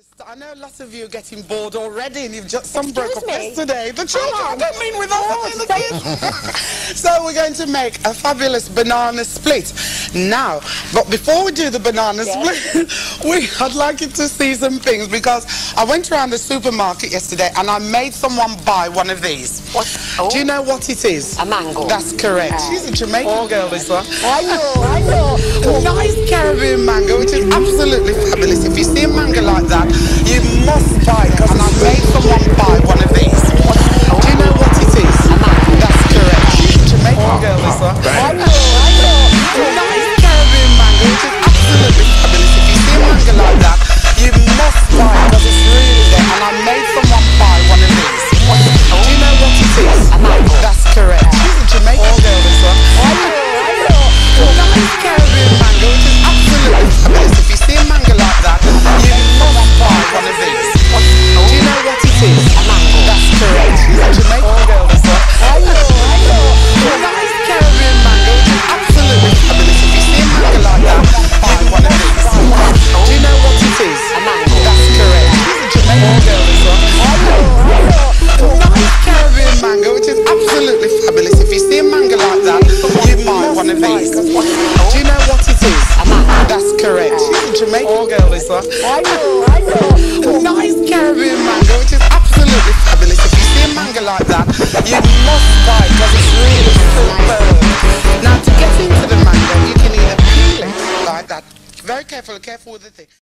I know lots of you are getting bored already and you've just broke up yesterday. The children, I don't mean with us, I mean the kids. So we're going to make a fabulous banana split. Now, but before we do the banana split, I'd like you to see some things because I went around the supermarket yesterday and I made someone buy one of these. What? Oh. Do you know what it is? A mango. That's correct. She's a Jamaican girl, this one. I know. A nice Caribbean mango, which is absolutely fabulous. If you see a mango like that, you must buy it. And I made someone buy one of these. Do you know what it is? A mango. That's correct. She's a Jamaican girl, this one. I know. A nice Caribbean mango, which is absolutely fabulous. If you see a mango like that, you must buy it because it's really there. And I made someone buy one of these. Do you know what it is? A mango. That's correct. She's a Jamaican girl, this one. I know. A nice Caribbean mango, which is absolutely fabulous. If you see a mango like that, you must buy one of these. Do you know what it is? A mango. That's correct. She's a Jamaican girl, this one. I know. A nice Caribbean mango, which is absolutely fabulous. If you see a mango like that, buy one of these. Do you know what it is? A mango. That's correct. She's a Jamaican girl, this one. I know. A nice Caribbean mango, which is absolutely fabulous. If you see a mango like that, you buy one of these. Do you know what it is? A mango. That's correct. She's a Jamaican girl, this one. I know. A nice Caribbean mango, which is absolutely fabulous. If you see a mango like that,